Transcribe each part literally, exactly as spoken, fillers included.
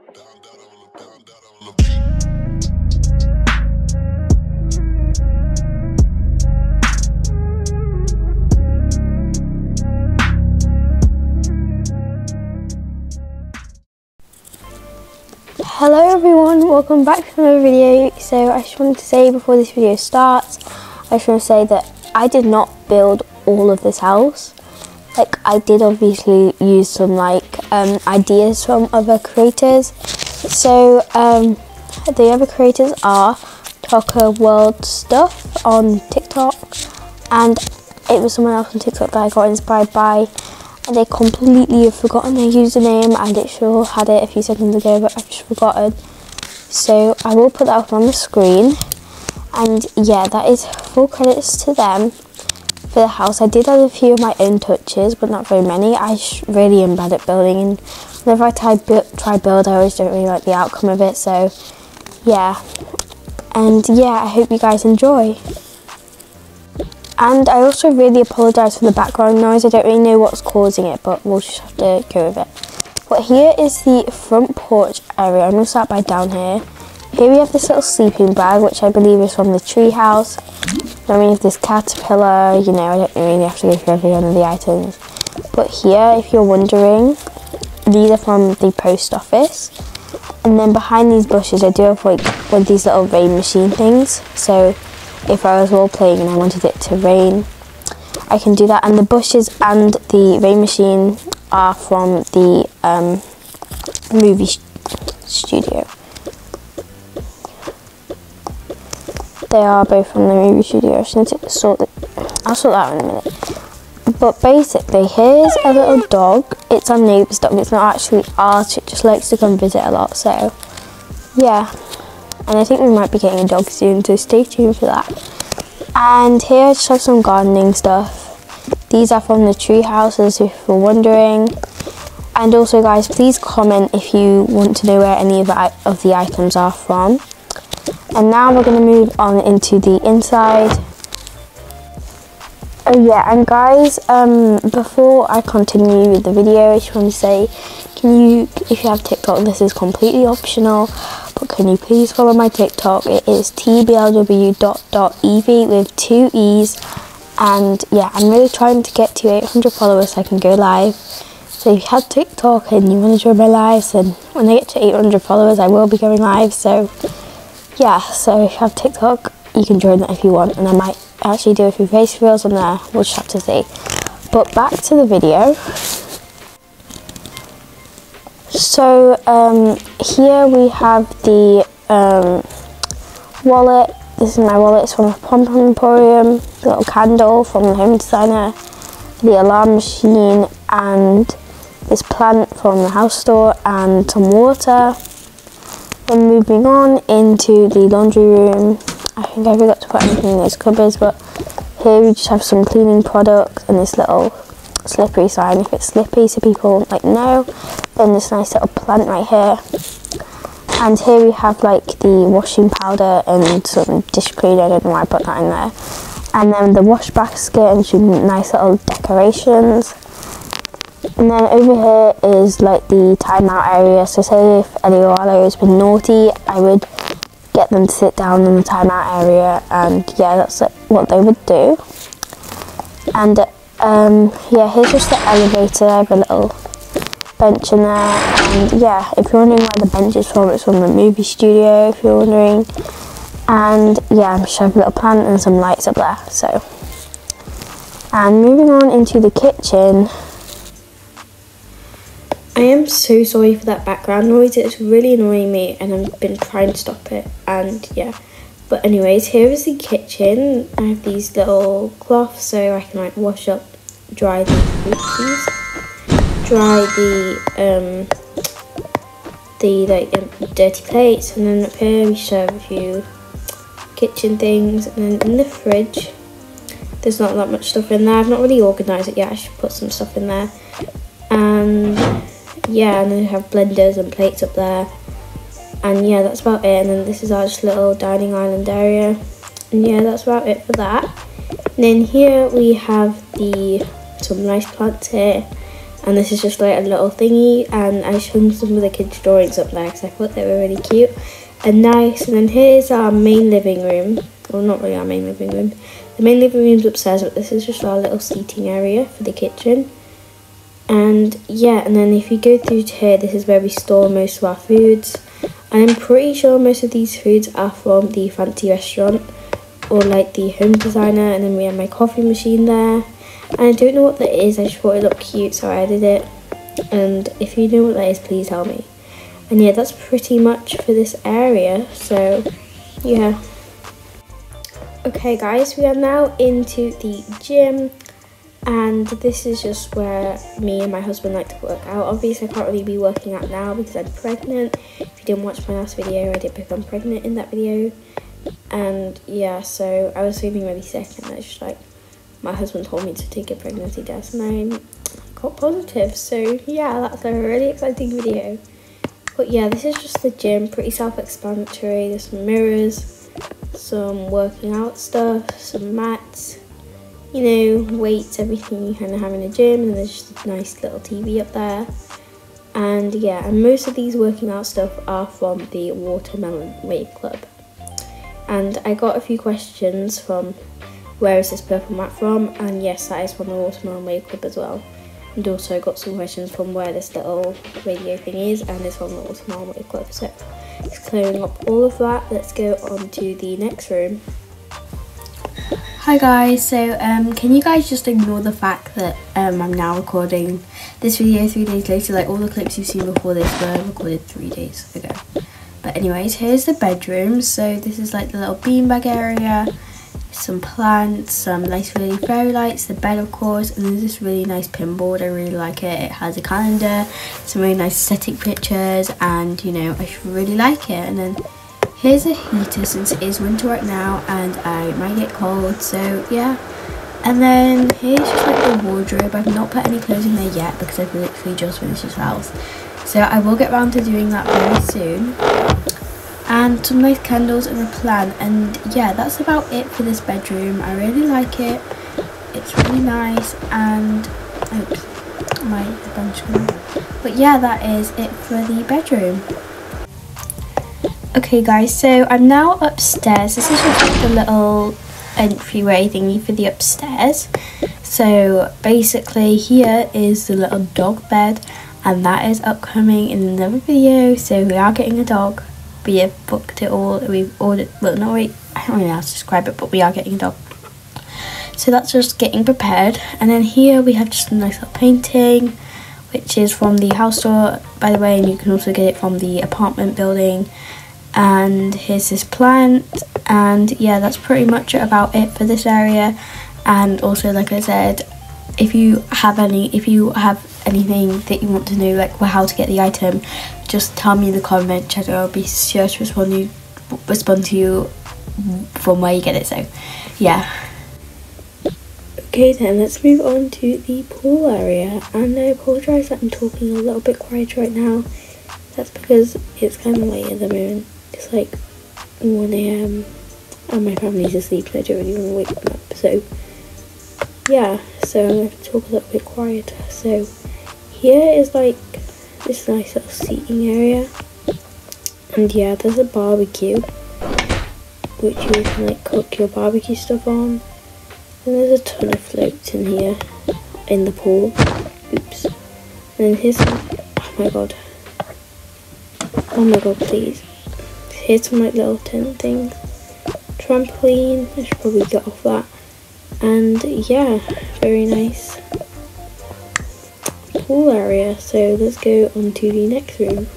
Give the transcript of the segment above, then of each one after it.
Hello everyone, welcome back to another video. So I just wanted to say before this video starts, I just want to say that I did not build all of this house. Like, I did obviously use some like um, ideas from other creators. So um, the other creators are Talker World Stuff on TikTok, and it was someone else on TikTok that I got inspired by. And they completely have forgotten their username. I literally had it a few seconds ago, but I've just forgotten. So I will put that up on the screen. And yeah, that is full credits to them for the house. I did add a few of my own touches, but not very many. I just really am bad at building, and whenever I try, bu try build, I always don't really like the outcome of it. So yeah, and yeah, I hope you guys enjoy. And I also really apologise for the background noise. I don't really know what's causing it, but we'll just have to go with it. But here is the front porch area. I'm going to start by down here. Here we have this little sleeping bag, which I believe is from the tree house. Then we have this caterpillar. You know, I don't really have to go through every one of the items. But here, if you're wondering, these are from the post office. And then behind these bushes, I do have like one of these little rain machine things. So if I was role playing and I wanted it to rain, I can do that. And the bushes and the rain machine are from the um, movie studio. They are both from the movie studio. I just need to sort it. I'll sort that out in a minute. But basically, here's a little dog. It's our neighbour's dog. It's not actually ours. It just likes to come visit a lot. So yeah. And I think we might be getting a dog soon, so stay tuned for that. And here I just have some gardening stuff. These are from the tree houses, if you're wondering. And also guys, please comment if you want to know where any of the, of the items are from. And now we're going to move on into the inside. Oh yeah, and guys, um, before I continue with the video, I just want to say, can you, if you have TikTok, this is completely optional, but can you please follow my TikTok? It is t b l w dot dot e v with two E's. And yeah, I'm really trying to get to eight hundred followers so I can go live. So if you have TikTok and you want to join my lives, then when I get to eight hundred followers, I will be going live. So yeah, so if you have TikTok, you can join that if you want, and I might actually do a few face reels on there. We'll just have to see. But back to the video. So um, here we have the um, wallet. This is my wallet. It's from a Pom Pom Emporium. The little candle from the Home Designer. The alarm machine, and this plant from the house store, and some water. Then moving on into the laundry room. I think I forgot to put anything in those cupboards, but here we just have some cleaning products and this little slippery sign if it's slippy, so people like know. Then this nice little plant right here. And here we have like the washing powder and some dish cleaner. I don't know why I put that in there. And then the wash basket and some nice little decorations. And then over here is like the timeout area. So say if any Oalo has been naughty, I would get them to sit down in the timeout area, and yeah, that's like what they would do. And um, yeah, here's just the elevator. I have a little bench in there, and yeah, if you're wondering where the bench is from, it's from the movie studio, if you're wondering. And yeah, I'm just have a little plant and some lights up there. So, and moving on into the kitchen. I am so sorry for that background noise. It's really annoying me, and I've been trying to stop it, and yeah. But anyways, here is the kitchen. I have these little cloths so I can like wash up, dry the oops, dry the um the like um, dirty plates. And then up here we serve a few kitchen things, and then in the fridge there's not that much stuff in there. I've not really organised it yet. I should put some stuff in there. And yeah, and then we have blenders and plates up there, and yeah, that's about it. And then this is our just little dining island area, and yeah, that's about it for that. And then here we have the some nice plants here, And this is just like a little thingy, and I showed some of the kids' drawings up there because I thought they were really cute and nice. And then here's our main living room. Well, not really our main living room. The main living room's upstairs, but this is just our little seating area for the kitchen. And yeah, and then if you go through to here, this is where we store most of our foods. And I'm pretty sure most of these foods are from the fancy restaurant or like the home designer. And then we have my coffee machine there. And I don't know what that is, I just thought it looked cute, so I added it. And if you know what that is, please tell me. And yeah, that's pretty much for this area, so yeah. Okay guys, we are now into the gym, and this is just where me and my husband like to work out. Obviously I can't really be working out now because I'm pregnant. If you didn't watch my last video, I did become pregnant in that video. And yeah, so I was feeling really sick, and I was just like, my husband told me to take a pregnancy test and I got positive. So yeah, that's a really exciting video. But yeah, this is just the gym, pretty self-explanatory. There's some mirrors, some working out stuff, some mats, you know, weights, everything you kind of have in a gym. And there's just a nice little T V up there. And yeah, and most of these working out stuff are from the Watermelon Weight Club. And I got a few questions from, where is this purple mat from? And yes, that is from the Watermelon Weight Club as well. And also I got some questions from where this little radio thing is, and it's from the Watermelon Weight Club. So it's clearing up all of that. Let's go on to the next room. Hi guys, so um, can you guys just ignore the fact that um, I'm now recording this video three days later? Like all the clips you've seen before this were recorded three days ago. But anyways, here's the bedroom. So this is like the little beanbag area. Some plants, some nice really fairy lights, the bed of course, and there's this really nice pin board. I really like it. It has a calendar, some really nice aesthetic pictures, and you know, I just really like it. And then here's a heater since it is winter right now and I might get cold, so yeah. And then here's just like the wardrobe. I've not put any clothes in there yet because I've literally just finished this house, so I will get around to doing that very soon. And some nice candles and a plant, and yeah, that's about it for this bedroom. I really like it. It's really nice, and oops, my bunch. But yeah, that is it for the bedroom. Okay guys, so I'm now upstairs. This is just like the little entryway thingy for the upstairs. So basically here is the little dog bed, and that is upcoming in another video. So we are getting a dog. We have booked it all, we've ordered, well no wait, I don't really know how to describe it, but we are getting a dog. So that's just getting prepared. And then here we have just a nice little painting, which is from the house store, by the way, and you can also get it from the apartment building. And here's this plant, and yeah, that's pretty much about it for this area. And also, like I said, if you have any, if you have anything that you want to know, like how to get the item, just tell me in the comment chat. I'll be sure to respond to you, respond to you from where you get it. So yeah. Okay then, let's move on to the pool area. And I apologise that I'm talking a little bit quiet right now. That's because it's kind of late at the moment. It's like one A M and my family's asleep, so I don't really want to wake them up. So yeah, so I'm going to talk a little bit quieter. So here is like this nice little seating area, and yeah, there's a barbecue which you can like cook your barbecue stuff on, and there's a ton of floats in here in the pool. Oops. And then here's some, oh my god, oh my god please, here's some like little tent things, trampoline, I should probably get off that, and yeah, very nice pool area. So let's go on to the next room.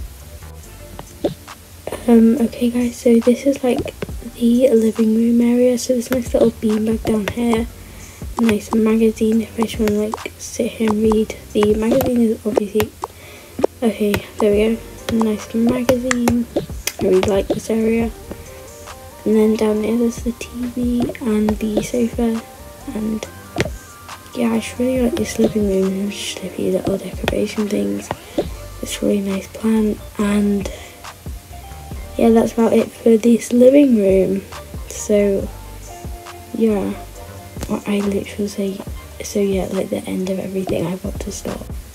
Um, okay guys, so this is like the living room area. So this nice little beanbag down here, a nice magazine if I just want to like sit here and read. The magazine is obviously, okay, there we go, a nice magazine. I really like this area. And then down there there's the T V and the sofa, and yeah, I just really like this living room. There's just a few little decoration things, this really nice plant, and yeah, that's about it for this living room. So yeah, I literally say, so yeah, like the end of everything, I've got to stop.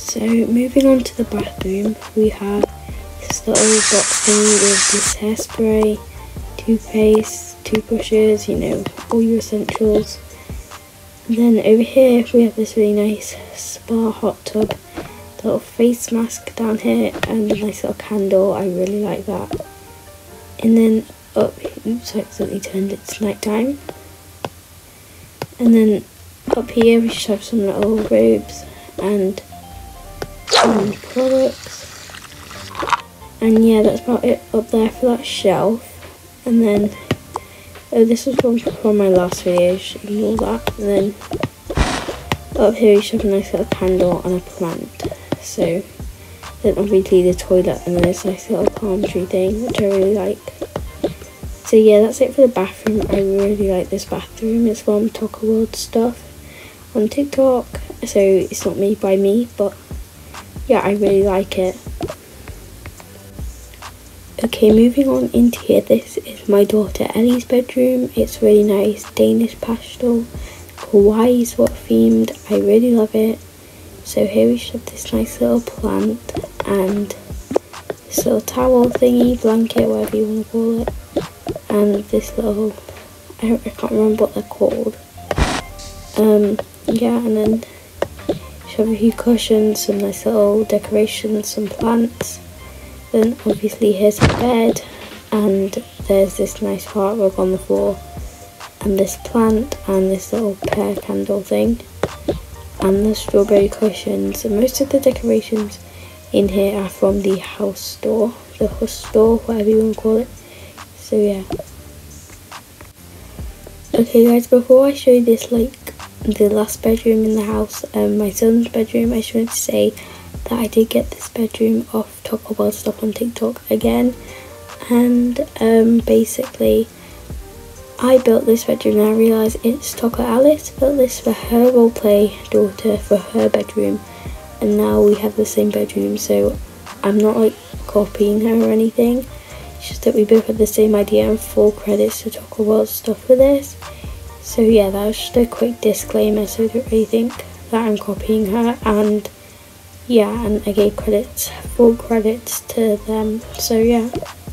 So moving on to the bathroom, we have this little box thingy with this hairspray, toothpaste, toothbrushes, you know, all your essentials. And then over here we have this really nice spa hot tub, little face mask down here, and a nice little candle. I really like that. And then up, oops, I accidentally turned it to night time. And then up here we should have some little robes and some products. And yeah, that's about it up there for that shelf. And then, oh, this was from, from my last video, just ignore that. And then up here we should have a nice little candle and a plant. So then obviously the toilet and then this nice little palm tree thing, which I really like. So yeah, that's it for the bathroom. I really like this bathroom. It's from Toca World stuff on TikTok, so it's not made by me, but yeah, I really like it. Okay, moving on into here, this is my daughter Ellie's bedroom. It's really nice, Danish pastel, kawaii sort of themed. I really love it. So here we have this nice little plant and this little towel thingy, blanket, whatever you want to call it. And this little, I, don't, I can't remember what they're called. Um, yeah, and then you have a few cushions, some nice little decorations, some plants. Then obviously here's a bed, and there's this nice heart rug on the floor, and this plant, and this little pear candle thing, and the strawberry cushions. And most of the decorations in here are from the house store, the Huss store, whatever you want to call it. So yeah. Okay guys, before I show you this, like the last bedroom in the house, um, my son's bedroom, I just wanted to say that I did get this bedroom off Toca World stuff on TikTok again. And um, basically I built this bedroom and I realised it's Toca Alice built this for her roleplay daughter for her bedroom, and now we have the same bedroom, so I'm not like copying her or anything. It's just that we both had the same idea, and full credits to Toca World stuff for this. So yeah, that was just a quick disclaimer, so I don't really think that I'm copying her. And yeah, and I gave credits, full credits to them, so yeah.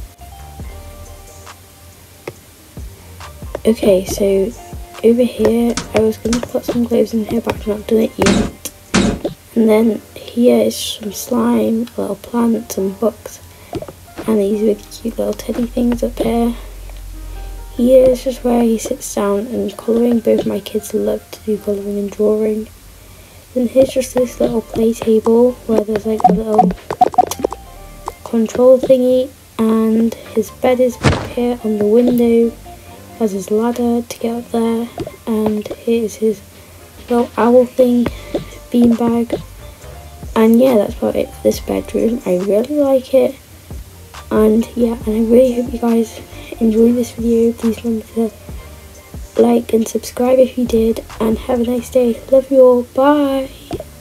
Okay, so over here, I was going to put some clothes in here, but I've not done it yet. And then here is some slime, a little plant, some books, and these really cute little teddy things up here. Here is just where he sits down and colouring. Both my kids love to do colouring and drawing. Then here's just this little play table where there's like a little control thingy, and his bed is up here on the window. Has his ladder to get up there, and here's his little owl thing, beanbag. And yeah, that's about it for this bedroom. I really like it. And yeah, and I really hope you guys enjoyed this video. Please remember to like and subscribe if you did, and have a nice day. Love you all. Bye.